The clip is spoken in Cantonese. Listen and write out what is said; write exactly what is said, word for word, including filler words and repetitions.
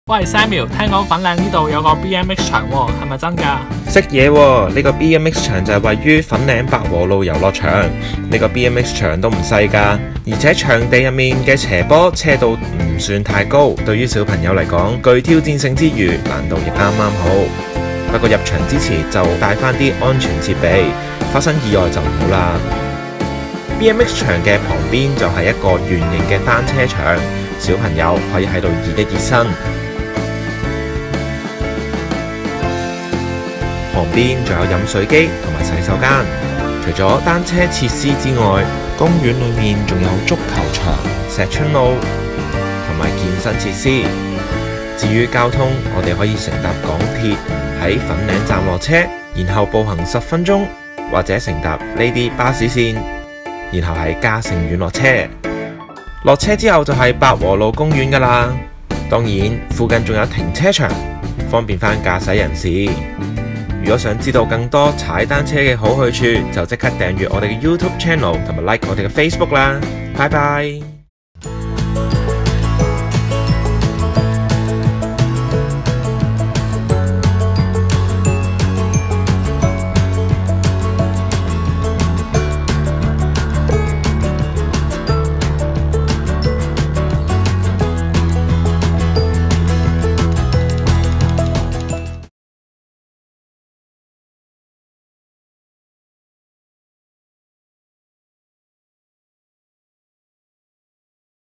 喂 Samuel， 聽講粉嶺呢度有個 B M X 場喎，係咪真㗎？ 識嘢喎！呢個 B M X 場就係位於粉嶺百和路遊樂場。呢個 B M X 場都唔細㗎，而且場地入面嘅斜坡車道唔算太高，對於小朋友嚟講，具挑戰性之餘，難度亦啱啱好。不過入場之前就帶翻啲安全設備，發生意外就唔好啦。B M X 場嘅旁邊就係一個圓形嘅單車場，小朋友可以喺度熱一熱身。旁邊仲有飲水機同埋洗手間。除咗單車設施之外，公園裏面仲有足球場、石春路同埋健身設施。至於交通，我哋可以乘搭港鐵喺粉嶺站落車，然後步行十分鐘，或者乘搭呢啲巴士線，然後喺嘉盛苑落車。落車之後就係百和路公園㗎喇。當然，附近仲有停車場，方便返駕駛人士。如果想知道更多踩單車嘅好去處，就即刻訂閱我哋嘅 YouTube Channel 同埋 Like 我哋嘅 Facebook 啦。拜拜。